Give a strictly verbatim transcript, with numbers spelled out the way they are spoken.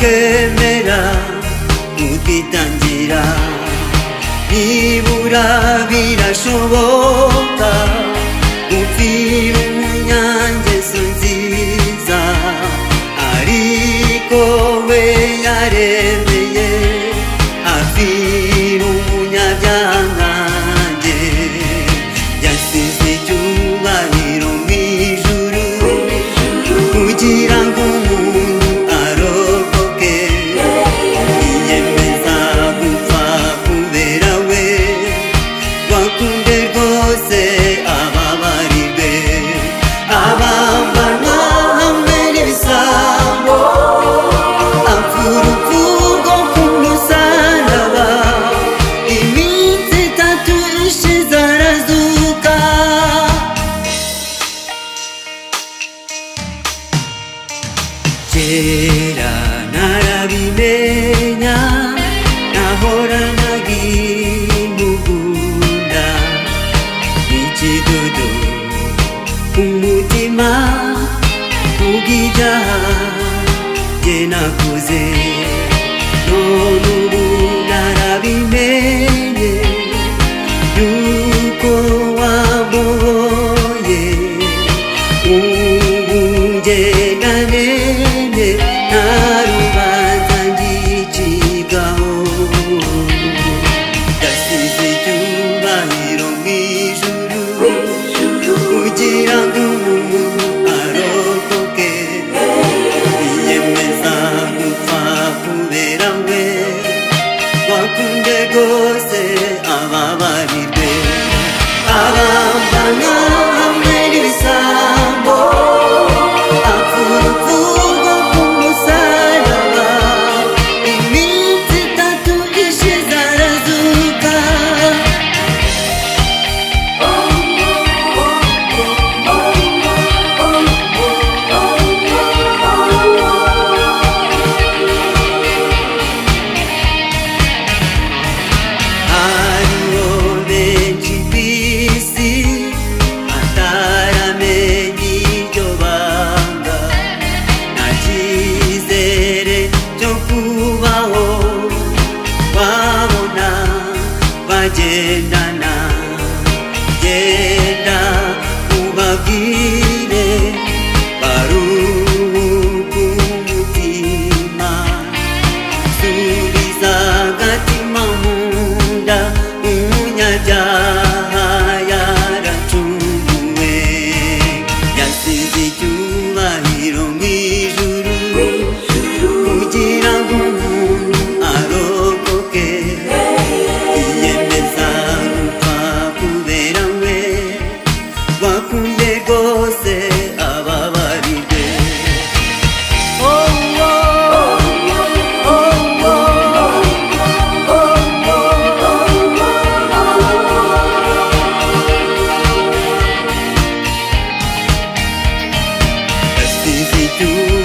kwemera ukitangira nibura birashoboka gupfira umunyangeso nziza ariko we yaremeye apfira umunyabyaha nkanjye yasize icyubahiro mu ijuru kugira ngo umuntu arokoke yiyemeza gupfa kubera we wakunde rwose ababarirwe abambanwa hamwe n'ibisambo apfa urupfu rwo ku musaraba iminsi itatu ishize arazuka kera narabimenya nahoranaga imugunda ikidodo umutima kubw'ibyaha jye nakoze none ubu narabimenye yuko wambohoye ubu ngenda nene nta rubanza ngicibwaho yasize icyubahiro mu ijuru kugira ngo umuntu arokoke yiyemeza gupfa kubera we wakunde rwose ababarirwe abambana hamwe n'ibisambo apfa urupfu rwo ku musaraba iminsi itatu ishize arazuka hariho benshi ku isi bataramenye iryo banga nta cyizere cyo kubaho babona bagendana genda ubabwire baruhuke umutima subiza agatima mu nda umunyabyaha yaracunguwe yasize icyubahiro mu ijuru kugira ngo umuntu arokoke yiyemeza gupfa kubera we wakunde rwose ababarirwe oh, oh, oh, oh, yasize icyubahiro